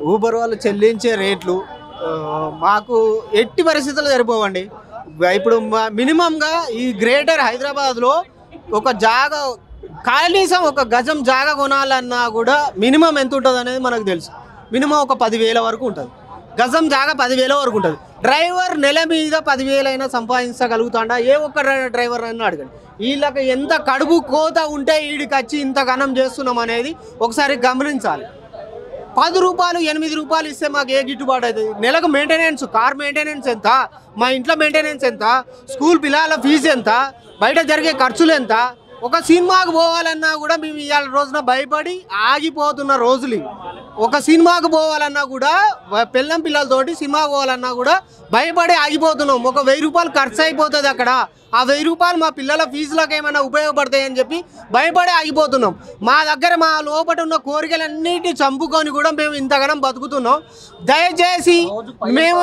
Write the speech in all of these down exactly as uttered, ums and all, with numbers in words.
Uber వాళ్ళు చెల్లించే రేట్లు మాకు ఎట్టి పరిస్థితుల్లో సరిపోవండి. ఇప్పుడు మినిమంగా ఈ గ్రేటర్ హైదరాబాద్లో ఒక జాగా కనీసం ఒక గజం జాగా కొనాలన్నా కూడా మినిమం ఎంత ఉంటుంది అనేది మనకు తెలుసు. మినిమం ఒక పదివేల వరకు ఉంటుంది. గజం జాగా పదివేల వరకు ఉంటుంది. డ్రైవర్ నెల మీద పదివేలైనా సంపాదించగలుగుతాడా? ఏ ఒక్క డ్రైవర్ అయినా అడగండి. వీళ్ళకి ఎంత కడుపు కోత ఉంటే వీడికి వచ్చి ఇంత ఘనం చేస్తున్నాం అనేది ఒకసారి గమనించాలి. పది రూపాయలు ఎనిమిది రూపాయలు ఇస్తే మాకు ఏ గిట్టుబాటు అవుతుంది? నెలకు మెయింటెనెన్స్, కార్ మెయింటెనెన్స్ ఎంత, మా ఇంట్లో మెయింటెనెన్స్ ఎంత, స్కూల్ పిల్లల ఫీజు ఎంత, బయట జరిగే ఖర్చులు ఎంత? ఒక సినిమాకు పోవాలన్నా కూడా మేము ఇవాళ రోజున భయపడి ఆగిపోతున్న రోజులు. ఒక సినిమాకు పోవాలన్నా కూడా పిల్లం పిల్లలతోటి సినిమాకు పోవాలన్నా కూడా భయపడి ఆగిపోతున్నాం. ఒక వెయ్యి రూపాయలు ఖర్చు అయిపోతుంది అక్కడ. ఆ వెయ్యి రూపాయలు మా పిల్లల ఫీజులకు ఏమైనా ఉపయోగపడతాయని చెప్పి భయపడి ఆగిపోతున్నాం. మా దగ్గర మా లోపల ఉన్న కోరికలన్నిటిని చంపుకొని కూడా మేము ఇంతగానం బతుకుతున్నాం. దయచేసి మేము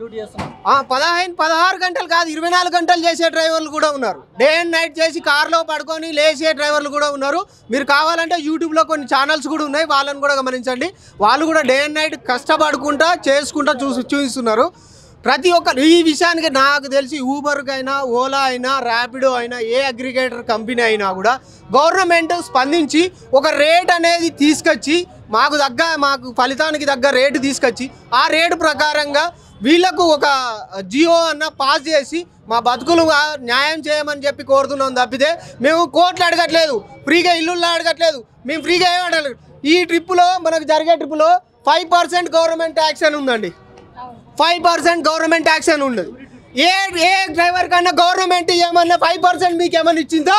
పదహైదు పదహారు గంటలు కాదు, ఇరవై నాలుగు గంటలు చేసే డ్రైవర్లు కూడా ఉన్నారు. డే అండ్ నైట్ చేసి కార్లో పడుకొని లేచే డ్రైవర్లు కూడా ఉన్నారు. మీరు కావాలంటే యూట్యూబ్లో కొన్ని ఛానల్స్ కూడా ఉన్నాయి, వాళ్ళని కూడా గమనించండి. వాళ్ళు కూడా డే అండ్ నైట్ కష్టపడుకుంటా చేసుకుంటా చూసి చూపిస్తున్నారు. ప్రతి ఒక్కరు ఈ విషయానికి నాకు తెలిసి ఊబర్కైనా, ఓలా అయినా, ర్యాపిడో అయినా, ఏ అగ్రిగేటర్ కంపెనీ అయినా కూడా గవర్నమెంట్ స్పందించి ఒక రేట్ అనేది తీసుకొచ్చి మాకు తగ్గ మాకు ఫలితానికి తగ్గ రేటు తీసుకొచ్చి ఆ రేటు ప్రకారంగా వీళ్లకు ఒక జియో అన్న పాస్ చేసి మా బతుకులు న్యాయం చేయమని చెప్పి కోరుతున్నాం తప్పితే మేము కోట్లు అడగట్లేదు, ఫ్రీగా ఇల్లుల్లో అడగట్లేదు, మేము ఫ్రీగా ఏం అడగలేదు. ఈ ట్రిప్పులో మనకు జరిగే ట్రిప్పులో ఫైవ్ పర్సెంట్ గవర్నమెంట్ ట్యాక్స్ అని ఉందండి. ఫైవ్ పర్సెంట్ గవర్నమెంట్ ట్యాక్స్ అని ఉండదు. ఏ ఏ డ్రైవర్ కన్నా గవర్నమెంట్ ఏమన్నా ఫైవ్ పర్సెంట్ మీకు ఏమన్నా ఇచ్చిందా?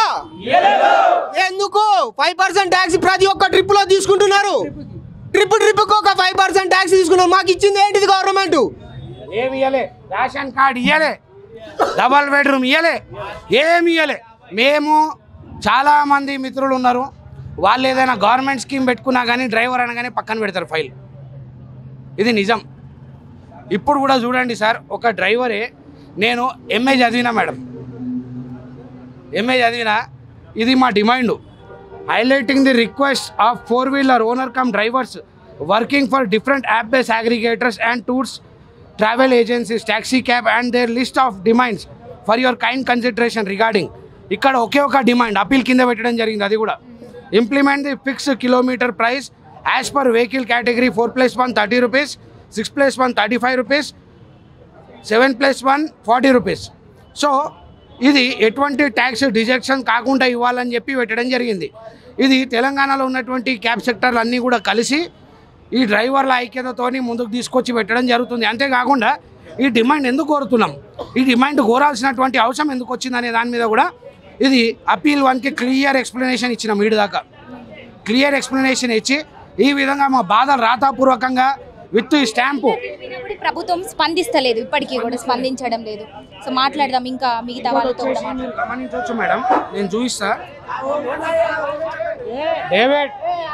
ఎందుకు ఫైవ్ పర్సెంట్ ట్యాక్స్ ప్రతి ఒక్క ట్రిప్లో తీసుకుంటున్నారు? ట్రిప్ ట్రిప్కి ఒక ఫైవ్ పర్సెంట్ ట్యాక్స్ తీసుకున్నారు. మాకు ఇచ్చింది ఏంటిది గవర్నమెంట్? ఏమి ఇవ్వలే, రేషన్ కార్డు ఇవ్వలే, డబల్ బెడ్రూమ్ ఇవ్వలే, ఏమి ఇవ్వలే. మేము చాలామంది మిత్రులు ఉన్నారు, వాళ్ళు ఏదైనా గవర్నమెంట్ స్కీమ్ పెట్టుకున్నా కానీ డ్రైవర్ అనగానే పక్కన పెడతారు ఫైల్. ఇది నిజం. ఇప్పుడు కూడా చూడండి సార్, ఒక డ్రైవరే, నేను ఎంఏ చదివినా మేడం, ఎంఏ చదివినా. ఇది మా demand, highlighting the request of four wheeler owner cum drivers working for different app base aggregators and tours travel agencies taxi cab and their list of demands for your kind consideration regarding. ఇక్కడ ఒకే ఒక demand appeal కింద పెట్టడం జరిగింది. అది కూడా implement the fix kilometre price as per vehicle category. Four plus one thirty rupees, six plus one thirty five rupees, seven plus one forty rupees. So ఇది ఎటువంటి ట్యాక్స్ డిజెక్షన్ కాకుండా ఇవ్వాలని చెప్పి పెట్టడం జరిగింది. ఇది తెలంగాణలో ఉన్నటువంటి క్యాబ్ సెక్టర్లు అన్నీ కూడా కలిసి ఈ డ్రైవర్ల ఐక్యతతోని ముందుకు తీసుకొచ్చి పెట్టడం జరుగుతుంది. అంతేకాకుండా ఈ డిమాండ్ ఎందుకు కోరుతున్నాం, ఈ డిమాండ్ కోరాల్సినటువంటి అవసరం ఎందుకు వచ్చింది అనే దాని మీద కూడా ఇది అప్పీల్ వన్కి క్లియర్ ఎక్స్ప్లెనేషన్ ఇచ్చినాం. వీడి దాకా క్లియర్ ఎక్స్ప్లెనేషన్ ఇచ్చి ఈ విధంగా మా బాధలు రాతాపూర్వకంగా విత్ స్టాంపు. ప్రభుత్వం స్పందిస్తలేదు, ఇప్పటికీ కూడా స్పందించడం లేదు. సో మాట్లాడదాం ఇంకా మిగతా వాళ్ళతో కూడా గమనించవచ్చు మేడం. నేను చూపిస్తా. డేవిడ్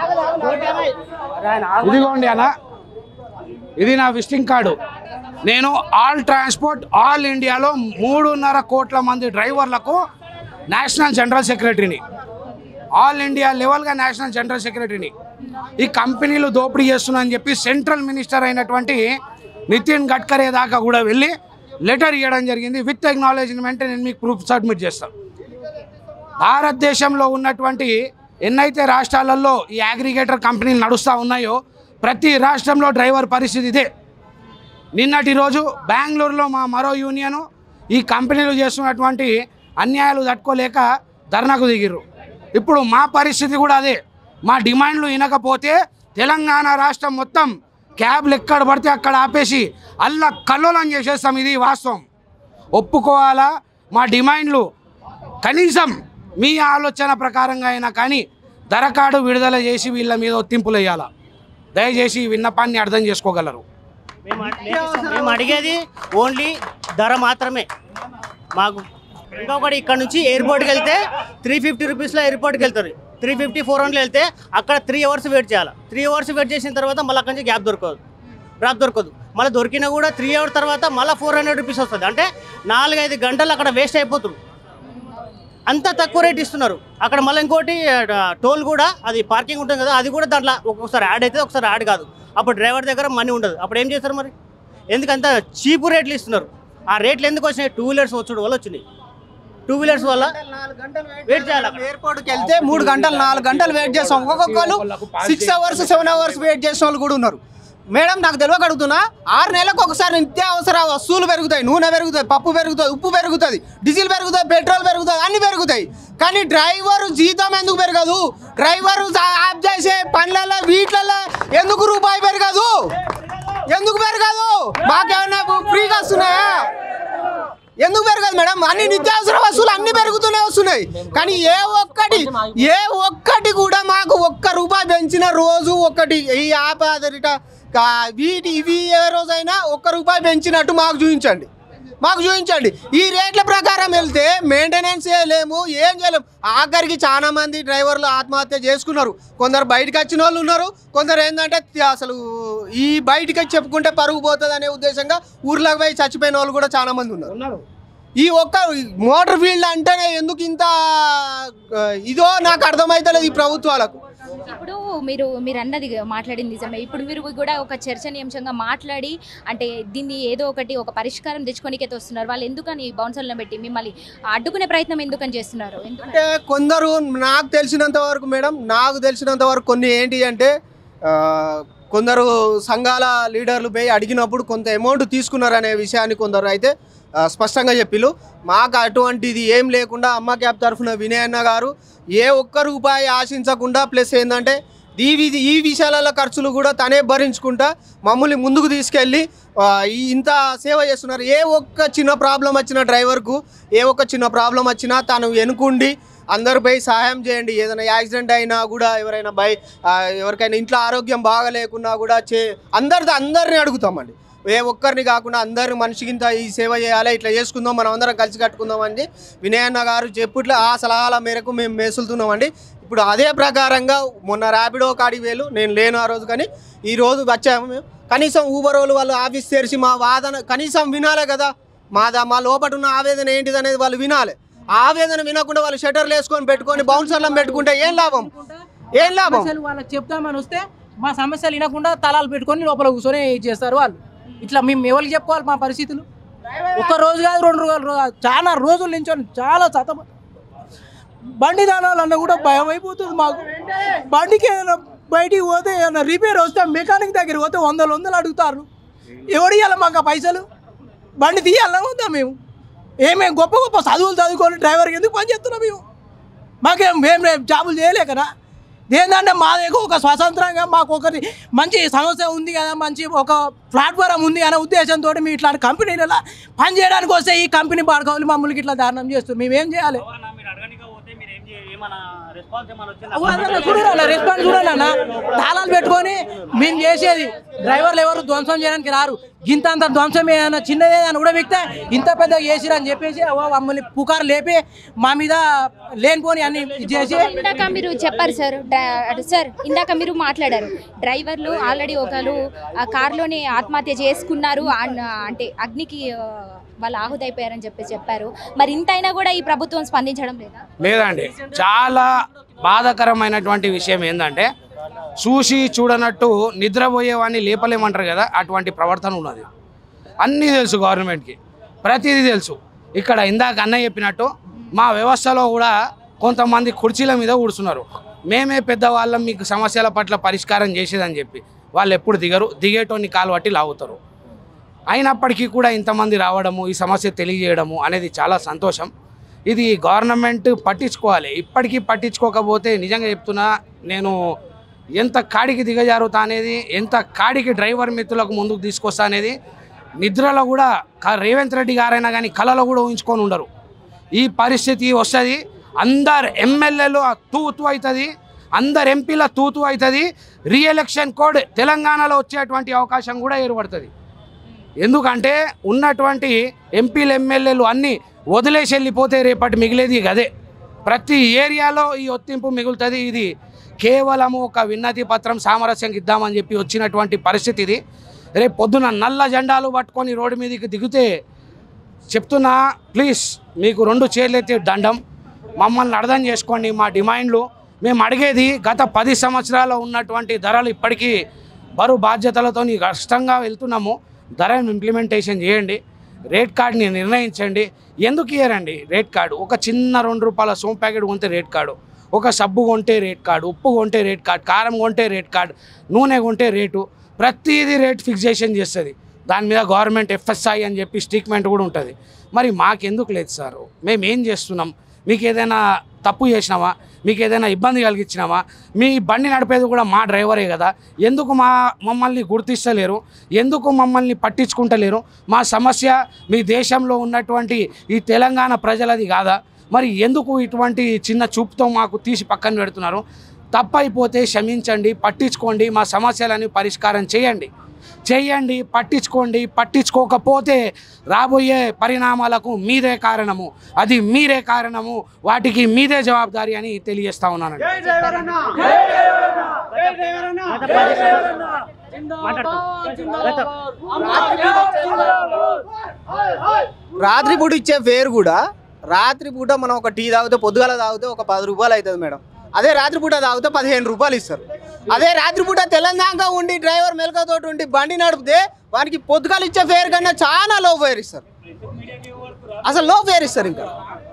ఇదిగోండి అన్న, ఇది నా విజిటింగ్ కార్డు. నేను ఆల్ ట్రాన్స్పోర్ట్ ఆల్ ఇండియాలో మూడున్నర కోట్ల మంది డ్రైవర్లకు నేషనల్ జనరల్ సెక్రటరీని, ఆల్ ఇండియా లెవెల్గా నేషనల్ జనరల్ సెక్రటరీని. ఈ కంపెనీలు దోపిడీ చేస్తున్నాయని చెప్పి సెంట్రల్ మినిస్టర్ అయినటువంటి నితిన్ గడ్కరీ దాకా కూడా వెళ్ళి లెటర్ ఇవ్వడం జరిగింది. విత్ ఎక్నాలెడ్జ్మెంట్ నేను మీకు ప్రూఫ్ సబ్మిట్ చేస్తాను. భారతదేశంలో ఉన్నటువంటి ఎన్నైతే రాష్ట్రాలలో ఈ అగ్రిగేటర్ కంపెనీలు నడుస్తూ ఉన్నాయో ప్రతి రాష్ట్రంలో డ్రైవర్ పరిస్థితి ఇదే. నిన్నటి రోజు బెంగళూరులో మా మరో యూనియను ఈ కంపెనీలు చేస్తున్నటువంటి అన్యాయాలు తట్టుకోలేక ధర్నాకు దిగిర్రు. ఇప్పుడు మా పరిస్థితి కూడా అదే. మా డిమాండ్లు వినకపోతే తెలంగాణ రాష్ట్రం మొత్తం క్యాబ్లు ఎక్కడ పడితే అక్కడ ఆపేసి అల్లా కల్లోలం చేసేస్తాం. ఇది వాస్తవం, ఒప్పుకోవాలా. మా డిమాండ్లు కనీసం మీ ఆలోచన ప్రకారంగా అయినా కానీ ధరకాడు విడుదల చేసి వీళ్ళ మీద ఒత్తింపులు వేయాలా. దయచేసి ఈ విన్నపాన్ని అర్థం చేసుకోగలరు. మేము అడిగేది ఓన్లీ ధర మాత్రమే. మాకు ఇంకొకటి ఇక్కడ నుంచి ఎయిర్పోర్ట్కి వెళ్తే త్రీ ఫిఫ్టీ రూపీస్లో ఎయిర్పోర్ట్కి వెళ్తారు. త్రీ ఫిఫ్టీ ఫోర్ హండ్రెడ్లో వెళ్తే అక్కడ త్రీ అవర్స్ వెయిట్ చేయాలి. త్రీ అవర్స్ వెయిట్ చేసిన తర్వాత మళ్ళీ అక్కడి నుంచి గ్యాప్ దొరకదు, డ్రాప్ దొరకదు. మళ్ళీ దొరికినా కూడా త్రీ అవర్స్ తర్వాత మళ్ళీ ఫోర్ హండ్రెడ్ రూపీస్ వస్తుంది. అంటే నాలుగైదు గంటలు అక్కడ వేస్ట్ అయిపోతుంది. అంత తక్కువ రేట్ ఇస్తున్నారు. అక్కడ మళ్ళీ ఇంకోటి టోల్ కూడా, అది పార్కింగ్ ఉంటుంది కదా, అది కూడా దాంట్లో ఒక్కొక్కసారి యాడ్ అవుతుంది, ఒకసారి యాడ్ కాదు. అప్పుడు డ్రైవర్ దగ్గర మనీ ఉండదు. అప్పుడు ఏం చేస్తారు మరి? ఎందుకంత చీపు రేట్లు ఇస్తున్నారు. ఆ రేట్లు ఎందుకు వచ్చినాయి? టూ వీలర్స్ వచ్చుడు వల్ల వచ్చినాయి. టూ వీలర్స్ వల్ల వెయిట్ చేయాలి. ఎయిర్పోర్ట్కి వెళ్తే మూడు గంటలు నాలుగు గంటలు వెయిట్ చేస్తాం. ఒక్కొక్కరు six hours seven hours wait చేసిన వాళ్ళు కూడా ఉన్నారు. మేడం నాకు తెలియక అడుగుతున్నా, ఆరు నెలలకు ఒకసారి నిత్యావసర వస్తువులు పెరుగుతాయి, నూనె పెరుగుతాయి, పప్పు పెరుగుతుంది, ఉప్పు పెరుగుతుంది, డీజిల్ పెరుగుతుంది, పెట్రోల్ పెరుగుతుంది, అన్ని పెరుగుతాయి. కానీ డ్రైవరు జీతం ఎందుకు పెరగదు? డ్రైవరు యాప్ చేసే పనులలో వీటిలలో ఎందుకు రూపాయి పెరగదు? ఎందుకు పెరగదు? మాకేమన్నా ఫ్రీగా వస్తున్నాయా? ఎందుకు పెరగదు మేడం? అన్ని నిత్యావసర వస్తువులు అన్ని పెరుగుతూనే వస్తున్నాయి. కానీ ఏ ఒక్కటి ఏ ఒక్కటి కూడా మాకు ఒక్క రూపాయి పెంచిన రోజు ఒక్కటి ఈ యాప్ ఆధారిత వీటి ఇవి ఏ రోజైనా ఒక్క రూపాయి పెంచినట్టు మాకు చూపించండి, మాకు చూపించండి. ఈ రేట్ల ప్రకారం వెళ్తే మెయింటెనెన్స్ చేయలేము, ఏం చేయలేము. ఆఖరికి చాలా మంది డ్రైవర్లు ఆత్మహత్య చేసుకున్నారు. కొందరు బయటకు వచ్చిన వాళ్ళు ఉన్నారు, కొందరు ఏంటంటే అసలు ఈ బయటకి వచ్చి చెప్పుకుంటే పరుగు పోతుంది అనే ఉద్దేశంగా ఊర్లోకి పోయి చచ్చిపోయిన వాళ్ళు కూడా చాలా మంది ఉన్నారు. ఈ ఒక్క మోటార్ ఫీల్డ్ అంటేనే ఎందుకు ఇంత ఇదో నాకు అర్థమవుతలేదు ఈ ప్రభుత్వాలకు. ఇప్పుడు మీరు మీరు అన్నది మాట్లాడింది నిజమే. ఇప్పుడు మీరు కూడా ఒక చర్చనీయాంశంగా మాట్లాడి అంటే దీన్ని ఏదో ఒకటి ఒక పరిష్కారం తెచ్చుకోనికైతే వస్తున్నారు. వాళ్ళు ఎందుకని బౌన్సర్లను పెట్టి మిమ్మల్ని అడ్డుకునే ప్రయత్నం ఎందుకని చేస్తున్నారు? అంటే కొందరు నాకు తెలిసినంత వరకు మేడం నాకు తెలిసినంత వరకు కొన్ని ఏంటి అంటే కొందరు సంఘాల లీడర్లు పోయి అడిగినప్పుడు కొంత అమౌంట్ తీసుకున్నారనే విషయాన్ని కొందరు అయితే స్పష్టంగా చెప్పిళ్ళు. మాకు అటువంటిది ఏం లేకుండా అమ్మ క్యాబ్ తరఫున వినయ్ అన్న గారు ఏ ఒక్క రూపాయి ఆశించకుండా ప్లస్ ఏంటంటే ఈ ఈ విషయాల ఖర్చులు కూడా తనే భరించుకుంటా మమ్మల్ని ముందుకు తీసుకెళ్ళి ఇంత సేవ చేస్తున్నారు. ఏ ఒక్క చిన్న ప్రాబ్లం వచ్చిన డ్రైవర్కు ఏ ఒక్క చిన్న ప్రాబ్లం వచ్చినా తను వెనుకుండి అందరిపై సహాయం చేయండి. ఏదైనా యాక్సిడెంట్ అయినా కూడా ఎవరైనా బై ఎవరికైనా ఇంట్లో ఆరోగ్యం బాగలేకున్నా కూడా చే అందరితో అందరిని అడుగుతామండి. ఏ ఒక్కరిని కాకుండా అందరు మనిషికింత ఈ సేవ చేయాలి, ఇట్లా చేసుకుందాం, మనం అందరం కలిసి కట్టుకుందాం అని వినయన్న గారు చెప్పుట్లా ఆ సలహాల మేరకు మేము మేసులుతున్నామండి. ఇప్పుడు అదే ప్రకారంగా మొన్న ర్యాపిడో కాడికి వేలు నేను లేను ఆ రోజు, కానీ ఈ రోజు వచ్చాము మేము. కనీసం ఊబర్ వాళ్ళు వాళ్ళు ఆఫీస్ తెరిచి మా వాదన కనీసం వినాలే కదా. మాదా మా లోపల ఉన్న ఆవేదన ఏంటిది అనేది వాళ్ళు వినాలి. ఆవేదన వినకుండా వాళ్ళు షట్టర్లు వేసుకొని పెట్టుకొని బౌన్సర్లను పెట్టుకుంటే ఏం లాభం? ఏం లాభం? వాళ్ళకి చెప్తామని వస్తే మా సమస్యలు వినకుండా తలాలు పెట్టుకొని లోపల కూర్చొని చేస్తారు వాళ్ళు. ఇట్లా మేము ఎవరికి చెప్పుకోవాలి మా పరిస్థితులు? ఒక్క రోజు కాదు రెండు రోజులు కాదు చాలా రోజుల నుంచి చాలా చత బండి దానాలన్నా కూడా భయం అయిపోతుంది మాకు. బండికి ఏదైనా బయటికి పోతే ఏదైనా రిపేర్ వస్తే మెకానిక్ దగ్గర పోతే వందలు వందలు అడుగుతారు. ఎవడు ఇవ్వాలి మాకు ఆ పైసలు? బండి తీయాలన్నా వద్దా మేము? ఏమేమి గొప్ప గొప్ప చదువులు చదువుకొని డ్రైవర్కి ఎందుకు పని చేస్తున్నాం మేము? మాకేం మేము జాబులు చేయలేకనా? ఏంటంటే మా దగ్గర ఒక స్వతంత్రంగా మాకు ఒకటి మంచి సమస్య ఉంది కదా, మంచి ఒక ప్లాట్ఫారం ఉంది అనే ఉద్దేశంతో మేము ఇట్లాంటి కంపెనీలలో పని చేయడానికి వస్తే ఈ కంపెనీ పాడుకోవాలి మమ్మల్ని ఇట్లా దారుణం చేస్తాం. మేమేం చేయాలి? చూడాలి రెస్పాన్స్ చూడాలన్నా. తాళాలు పెట్టుకొని మేము చేసేది డ్రైవర్లు ఎవరు ధ్వంసం చేయడానికి రారు. ఇంత అంత ధ్వంసం ఏదైనా చిన్నది ఏదైనా కూడా వ్యక్తే ఇంత పెద్దగా చేసిరు అని చెప్పేసి మమ్మల్ని పుకారు లేపి మా మీద లేనిపోని అన్ని చేసి. ఇందాక మీరు చెప్పారు సార్ సార్ ఇందాక మీరు మాట్లాడారు డ్రైవర్లు ఆల్రెడీ ఒకరు ఆ కార్లోనే ఆత్మహత్య చేసుకున్నారు అంటే అగ్నికి వాళ్ళు ఆహుతైపోయారని చెప్పి చెప్పారు. మరి ఇంత అయినా కూడా ఈ ప్రభుత్వం స్పందించడం లేదా? లేదండి. చాలా బాధాకరమైనటువంటి విషయం ఏంటంటే చూసి చూడనట్టు నిద్రపోయేవాడిని లేపలేమంటారు కదా, అటువంటి ప్రవర్తన ఉన్నది. అన్నీ తెలుసు గవర్నమెంట్కి, ప్రతిదీ తెలుసు. ఇక్కడ ఇందాక అన్నయ్య చెప్పినట్టు మా వ్యవస్థలో కూడా కొంతమంది కుర్చీల మీద కూర్చున్నారు. మేమే పెద్దవాళ్ళం మీకు సమస్యల పట్ల పరిష్కారం చేసేదని చెప్పి వాళ్ళు ఎప్పుడు దిగరు, దిగేటోని కాలు పట్టి లాగుతారు. అయినప్పటికీ కూడా ఇంతమంది రావడము ఈ సమస్య తెలియజేయడము అనేది చాలా సంతోషం. ఇది గవర్నమెంట్ పట్టించుకోవాలి. ఇప్పటికీ పట్టించుకోకపోతే నిజంగా చెప్తున్నా నేను ఎంత కాడికి దిగజారుతా అనేది, ఎంత కాడికి డ్రైవర్ మిత్రులకు ముందుకు తీసుకొస్తా అనేది నిద్రలో కూడా రేవంత్ రెడ్డి గారైనా కానీ కళలో కూడా ఊహించుకొని ఉండరు. ఈ పరిస్థితి వస్తుంది. అందరు ఎమ్మెల్యేలు తూతూ అవుతుంది, అందరు ఎంపీల తూతూ అవుతుంది. రీఎలక్షన్ కోడ్ తెలంగాణలో వచ్చేటువంటి అవకాశం కూడా ఏర్పడుతుంది. ఎందుకంటే ఉన్నటువంటి ఎంపీలు ఎమ్మెల్యేలు అన్నీ వదిలేసి వెళ్ళిపోతే రేపటి మిగిలేది గదే. ప్రతి ఏరియాలో ఈ ఒత్తింపు మిగులుతుంది. ఇది కేవలము ఒక విన్నతి పత్రం సామరస్యంగా ఇద్దామని చెప్పి వచ్చినటువంటి పరిస్థితి ఇది. రేపు పొద్దున నల్ల జెండాలు పట్టుకొని రోడ్డు మీదకి దిగితే చెప్తున్నా, ప్లీజ్ మీకు రెండు చేతులెత్తి దండం, మమ్మల్ని అర్థం చేసుకోండి. మా డిమాండ్లు మేము అడిగేది గత పది సంవత్సరాలు ఉన్నటువంటి ధరలు ఇప్పటికీ బరువు బాధ్యతలతో కష్టంగా వెళ్తున్నాము. ధరను ఇంప్లిమెంటేషన్ చేయండి, రేట్ కార్డ్ని నిర్ణయించండి. ఎందుకు ఇయ్యరండి రేట్ కార్డు? ఒక చిన్న రెండు రూపాయల సోమ్ ప్యాకెట్ కొంటే రేట్ కార్డు, ఒక సబ్బు కొంటే రేట్ కార్డు, ఉప్పు కొంటే రేట్ కార్డు, కారం కొంటే రేట్ కార్డు, నూనె కొంటే రేటు, ప్రతిదీ రేట్ ఫిక్సేషన్ చేస్తుంది. దాని మీద గవర్నమెంట్ ఎఫ్ఎస్ఐ అని చెప్పి స్టిక్మెంట్ కూడా ఉంటుంది. మరి మాకెందుకు లేదు సార్? మేము ఏం చేస్తున్నాం? మీకు ఏదైనా తప్పు చేసినామా? మీకు ఏదైనా ఇబ్బంది కలిగించినామా? మీ బండి నడిపేది కూడా మా డ్రైవరే కదా. ఎందుకు మా మమ్మల్ని గుర్తిస్తలేరు? ఎందుకు మమ్మల్ని పట్టించుకుంటలేరు? మా సమస్య మీ దేశంలో ఉన్నటువంటి ఈ తెలంగాణ ప్రజలది కాదా? మరి ఎందుకు ఇటువంటి చిన్న చూపుతో మాకు తీసి పక్కన పెడుతున్నారు? తప్పైపోతే క్షమించండి, పట్టించుకోండి, మా సమస్యలని పరిష్కారం చేయండి చేయండి పట్టించుకోండి. పట్టించుకోకపోతే రాబోయే పరిణామాలకు మీదే కారణము, అది మీరే కారణము, వాటికి మీదే జవాబుదారి అని తెలియజేస్తా ఉన్నానండి. రాత్రిపూట ఇచ్చే ఫేర్ కూడా రాత్రిపూట మనం ఒక టీ తాగితే పొద్దుగాల తాగితే ఒక పది రూపాయలు అవుతుంది మేడం. అదే రాత్రిపూట తాగితే పదిహేను రూపాయలు ఇస్తారు. అదే రాత్రిపూట తెలంగాణ ఉండి డ్రైవర్ మెలకతో ఉండి బండి నడిపితే వానికి పొద్దుగాలు ఇచ్చే ఫేర్ కన్నా చాలా లో ఫేర్ ఇస్తారు. అసలు లో ఫేర్ ఇస్తారు. ఇంకా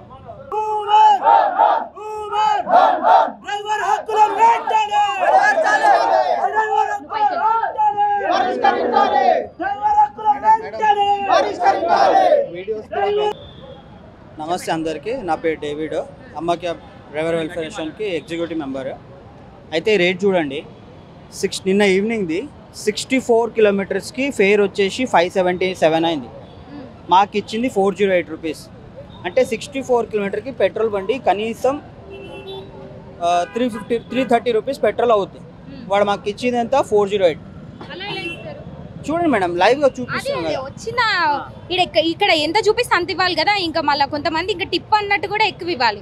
నమస్తే అందరికీ, నా పేరు డేవిడ్, అమ్మ క్యాబ్ డ్రైవర్ వెల్ఫేర్ అసోసియేషన్కి ఎగ్జిక్యూటివ్ మెంబర్. అయితే రేట్ చూడండి, సిక్స్ నిన్న ఈవినింగ్ది సిక్స్టీ ఫోర్ కిలోమీటర్స్కి ఫేర్ వచ్చేసి ఫైవ్ సెవెంటీ సెవెన్ అయింది. మాకు ఇచ్చింది ఫోర్ జీరో ఎయిట్ రూపీస్. అంటే సిక్స్టీ ఫోర్ కిలోమీటర్కి పెట్రోల్ బండి కనీసం three fifty three thirty rupees petrol అవుతుంది. వాడు మాకు ఇచ్చింది ఎంత? Four zero eight. చూడండి మేడం, లైవ్ గా చూపిస్తుంది. వచ్చిన ఇక్కడ ఎంత చూపిస్తే అంత ఇవ్వాలి కదా. ఇంకా మళ్ళీ కొంతమంది ఇంకా టిప్ అన్నట్టు కూడా ఎక్కువ ఇవ్వాలి.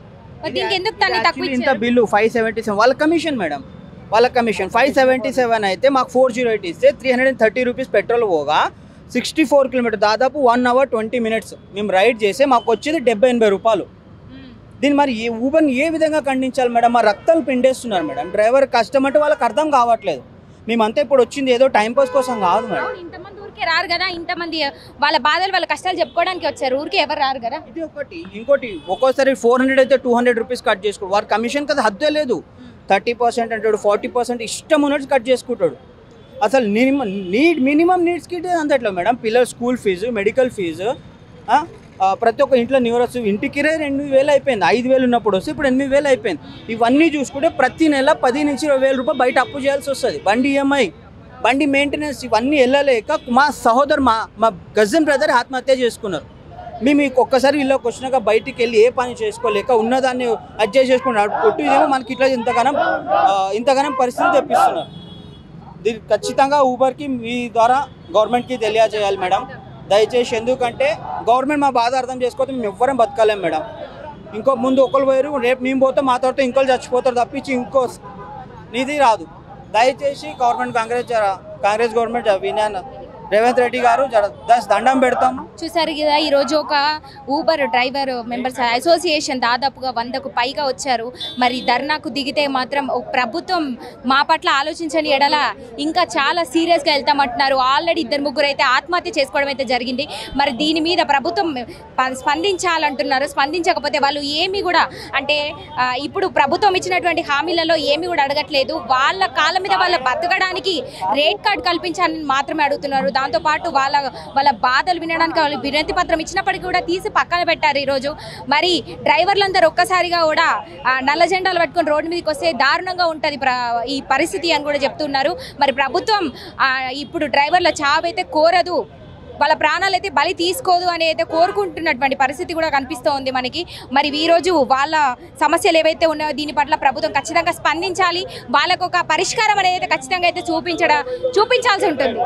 ఇంత బిల్లు ఫైవ్ సెవెంటీ సెవెన్ వాళ్ళ కమిషన్ మేడం, వాళ్ళ కమిషన్ ఫైవ్ సెవెంటీ సెవెన్ అయితే మాకు ఫోర్ జీరో ఎయిట్ ఇస్తే three hundred and thirty rupees petrol పోగా సిక్స్టీ ఫోర్ కిలోమీటర్ దాదాపు వన్ అవర్ ట్వంటీ మినిట్స్ మేము రైడ్ చేస్తే మాకు వచ్చేది డెబ్బై ఎనభై రూపాయలు. దీన్ని మరి ఏ ఊబర్ని ఏ విధంగా ఖండించాలి మేడం? మా రక్తాలు పిండేస్తున్నారు మేడం. డ్రైవర్ కష్టం అంటే వాళ్ళకి అర్థం కావట్లేదు. మేమంతా ఇప్పుడు వచ్చింది ఏదో టైంపాస్ కోసం కాదు మేడం. ఇంతమంది ఊరికే రారు కదా, ఇంతమంది వాళ్ళ బాధలు వాళ్ళ కష్టాలు చెప్పుకోవడానికి వచ్చారు, ఊరికే ఎవరు రారు కదా. ఇది ఒకటి. ఇంకోటి, ఒక్కోసారి ఫోర్ హండ్రెడ్ అయితే టూ హండ్రెడ్ రూపీస్ కట్ చేసుకోడు. వారి కమిషన్ కదా హద్దే లేదు. థర్టీ పర్సెంట్ అంటాడు, ఫార్టీ పర్సెంట్ ఇష్టం ఉన్నట్టు కట్ చేసుకుంటాడు. అసలు మినిమం నీడ్ మినిమం నీడ్స్కి అంతట్లో మేడం. పిల్లల స్కూల్ ఫీజు, మెడికల్ ఫీజు, ప్రతి ఒక్క ఇంట్లో న్యూరస్ ఇంటికి ఎనిమిది వేలు అయిపోయింది. ఐదు వేలు ఉన్నప్పుడు వస్తే ఇప్పుడు ఎనిమిది వేలు అయిపోయింది. ఇవన్నీ చూసుకుంటే ప్రతి నెల పది నుంచి ఇరవై వేల రూపాయలు బయట అప్పు చేయాల్సి వస్తుంది. బండి ఈఎంఐ, బండి మెయింటెనెన్స్ ఇవన్నీ వెళ్ళలేక మా సహోదరు మా మా కజిన్ బ్రదర్ ఆత్మహత్య చేసుకున్నారు. మేము ఒక్కసారి వీళ్ళకి వచ్చినాక బయటికి వెళ్ళి ఏ పని చేసుకోలేక ఉన్నదాన్ని అడ్జస్ట్ చేసుకున్నారు. కొట్టు ఇదేమో మనకి ఇట్లా ఇంతగానం ఇంతగానం పరిస్థితి తెప్పిస్తున్నారు. దీనికి ఖచ్చితంగా ఊబర్కి మీ ద్వారా గవర్నమెంట్కి తెలియజేయాలి మేడం, దయచేసి. ఎందుకంటే గవర్నమెంట్ మా బాధ అర్థం చేసుకోతే మేము ఎవ్వరం బతకాలేం మేడం. ఇంకో ముందు ఒకరు పోయారు, రేపు మేము పోతే మా తర్వాత ఇంకోళ్ళు చచ్చిపోతారు తప్పించి ఇంకో నిధి రాదు. దయచేసి గవర్నమెంట్ కాంగ్రెస్ కాంగ్రెస్ గవర్నమెంట్ వినయ్ రేవంత్ రెడ్డి గారు దస్ దండం పెడతాము. చూసారు కదా, ఈరోజు ఒక ఊబర్ డ్రైవర్ మెంబర్స్ అసోసియేషన్ దాదాపుగా వందకు పైగా వచ్చారు. మరి ధర్నాకు దిగితే మాత్రం ప్రభుత్వం మా పట్ల ఆలోచించని ఎడల ఇంకా చాలా సీరియస్గా వెళ్తామంటున్నారు. ఆల్రెడీ ఇద్దరు ముగ్గురు అయితే ఆత్మహత్య చేసుకోవడం అయితే జరిగింది. మరి దీని మీద ప్రభుత్వం స్పందించాలంటున్నారు. స్పందించకపోతే వాళ్ళు ఏమి కూడా అంటే ఇప్పుడు ప్రభుత్వం ఇచ్చినటువంటి హామీలలో ఏమి కూడా అడగట్లేదు. వాళ్ళ కాళ్ళ మీద వాళ్ళ బతకడానికి రేట్ కార్డ్ కల్పించాలని మాత్రమే అడుగుతున్నారు. దాంతోపాటు వాళ్ళ వాళ్ళ బాధలు వినడానికి వాళ్ళు వినతి పత్రం ఇచ్చినప్పటికీ కూడా తీసి పక్కన పెట్టారు ఈరోజు. మరి డ్రైవర్లందరూ ఒక్కసారిగా కూడా నల్ల జెండాలు పట్టుకొని రోడ్డు మీదకి వస్తే దారుణంగా ఉంటుంది ఈ పరిస్థితి అని కూడా చెప్తున్నారు. మరి ప్రభుత్వం ఇప్పుడు డ్రైవర్ల చావు అయితే కోరదు, వాళ్ళ ప్రాణాలు అయితే బలి తీసుకోదు అని అయితే కోరుకుంటున్నటువంటి పరిస్థితి కూడా కనిపిస్తోంది మనకి. మరి ఈరోజు వాళ్ళ సమస్యలు ఏవైతే ఉన్నాయో దీని పట్ల ప్రభుత్వం ఖచ్చితంగా స్పందించాలి. వాళ్ళకు ఒక పరిష్కారం అనేది అయితే ఖచ్చితంగా అయితే చూపించడం చూపించాల్సి ఉంటుంది.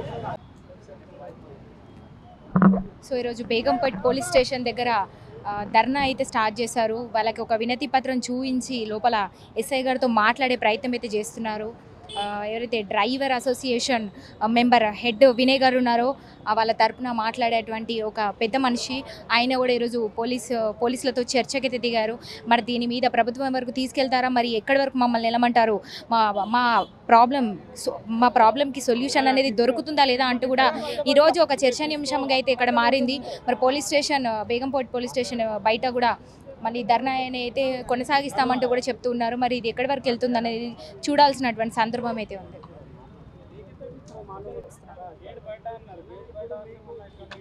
సో ఈరోజు బేగంపేట్ పోలీస్ స్టేషన్ దగ్గర ధర్నా అయితే స్టార్ట్ చేశారు. వాళ్ళకి ఒక వినతి పత్రం చూపించి లోపల ఎస్ఐ గారితో మాట్లాడే ప్రయత్నం అయితే చేస్తున్నారు. ఆ, ఎవరైతే driver association member head Vinay గారు ఉన్నారో ఆ వాళ్ళ తరపున మాట్లాడేటువంటి ఒక పెద్ద మనిషి, ఆయన కూడా ఈరోజు పోలీస్ పోలీసులతో చర్చకైతే దిగారు. మరి దీని మీద ప్రభుత్వం వరకు తీసుకెళ్తారా, మరి ఎక్కడి వరకు మమ్మల్ని నిలమంటారు, మా మా ప్రాబ్లం మా ప్రాబ్లంకి సొల్యూషన్ అనేది దొరుకుతుందా లేదా అంటూ కూడా ఈరోజు ఒక చర్చనీయాంశంగా అయితే ఇక్కడ మారింది. మరి police station Begumpet police station బయట కూడా మళ్ళీ ధర్నా అయితే కొనసాగిస్తామంటూ కూడా చెప్తూ ఉన్నారు. మరి ఇది ఎక్కడి వరకు వెళ్తుంది అనేది చూడాల్సినటువంటి సందర్భం అయితే ఉంది.